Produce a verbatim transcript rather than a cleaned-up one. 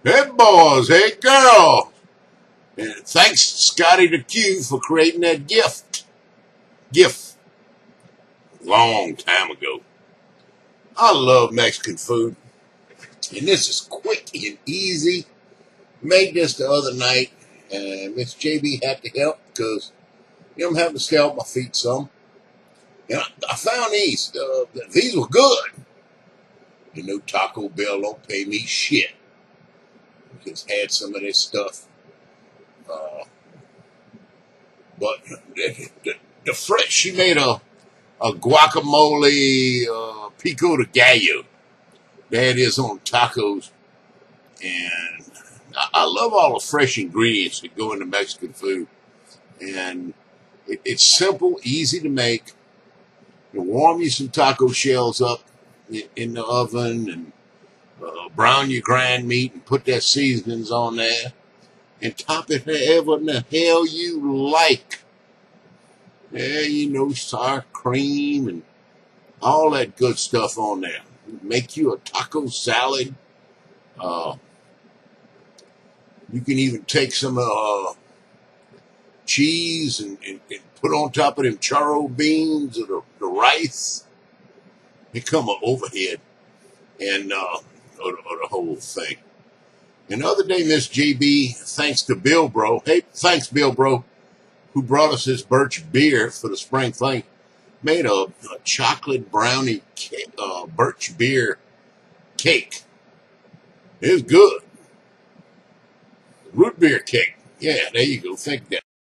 Hey boys, hey girl. And thanks Scotty the Q for creating that gift. Gift. Long time ago. I love Mexican food. And this is quick and easy. Made this the other night. And Miss J B had to help because you know, I'm having to stay off my feet some. And I, I found these. Uh, these were good. You know, Taco Bell don't pay me shit. Just had some of this stuff. Uh, but the, the, the fresh, she made a, a guacamole uh, pico de gallo. That is on tacos. And I, I love all the fresh ingredients that go into Mexican food. And it, it's simple, easy to make. You warm you some taco shells up in, in the oven and uh, brown your ground meat and put that seasonings on there. And top it however in the hell you like. Yeah, you know, sour cream and all that good stuff on there. Make you a taco salad. Uh, you can even take some uh, cheese and, and, and put on top of them charro beans or the, the rice. Become an overhead and uh, or, or the whole thing. And the other day, Miss G B, thanks to Bill Bro, hey, thanks Bill Bro, who brought us this Birch Beer for the spring thing, made a, a chocolate brownie cake, uh, Birch Beer cake. It was good. Root beer cake. Yeah, there you go. Think that.